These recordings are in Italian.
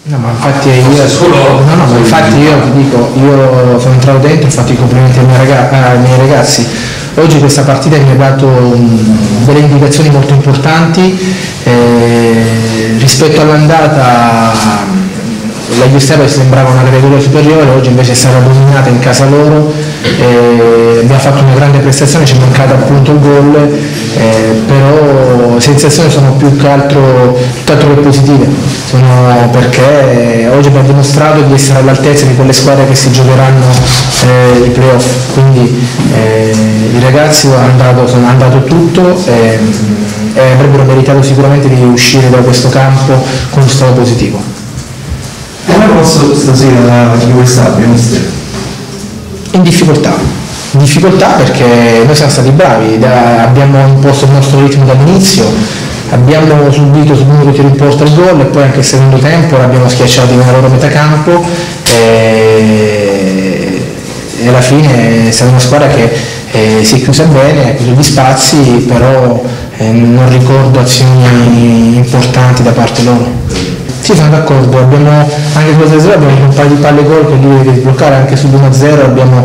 No, ma infatti io ti dico, io sono entrato dentro, ho fatto i complimenti ai miei ragazzi. Oggi questa partita mi ha dato delle indicazioni molto importanti, rispetto all'andata la Giustella sembrava una categoria superiore, oggi invece è stata dominata in casa loro, abbiamo fatto una grande prestazione, ci è mancato appunto il gol, però le sensazioni sono più che altro tutt'altro che positive, perché oggi abbiamo dimostrato di essere all'altezza di quelle squadre che si giocheranno i playoff, quindi i ragazzi hanno dato tutto e avrebbero meritato sicuramente di uscire da questo campo con un stato positivo. Come posso stasera di quest'Abbia, mister? In difficoltà perché noi siamo stati bravi, abbiamo imposto il nostro ritmo dall'inizio, abbiamo subito sul numero di tiri in porta il gol e poi anche il secondo tempo l'abbiamo schiacciato nella loro metà campo e alla fine è stata una squadra che si è chiusa bene, ha chiuso gli spazi, però non ricordo azioni importanti da parte loro. Sì, sono d'accordo, abbiamo anche con l'1-0 abbiamo un paio di palle gol che lui deve sbloccare, anche sull'1-0 abbiamo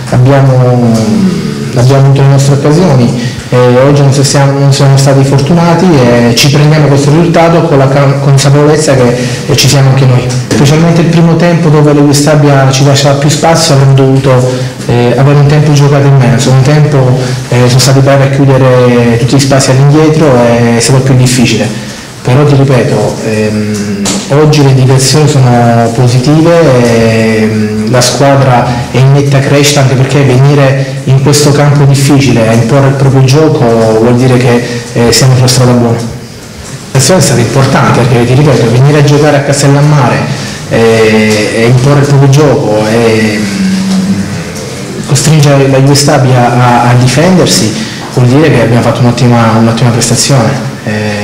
avuto le nostre occasioni, oggi non siamo stati fortunati e ci prendiamo questo risultato con la consapevolezza che ci siamo anche noi. Specialmente il primo tempo dove la Stabia ci lasciava più spazio avremmo dovuto avere un tempo giocato in meno, il secondo tempo sono stati bravi a chiudere tutti gli spazi all'indietro e è stato più difficile. Però ti ripeto, oggi le indicazioni sono positive, la squadra è in netta crescita, anche perché venire in questo campo difficile a imporre il proprio gioco vuol dire che siamo sulla strada buona. La squadra è stata importante perché, ti ripeto, venire a giocare a Castellammare e imporre il proprio gioco e costringere la Stabia a difendersi vuol dire che abbiamo fatto un'ottima prestazione.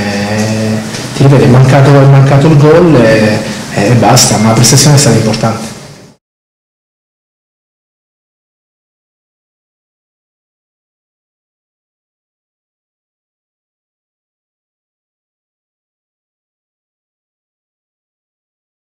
Ti ripeto, è mancato il gol e basta, ma la prestazione è stata importante.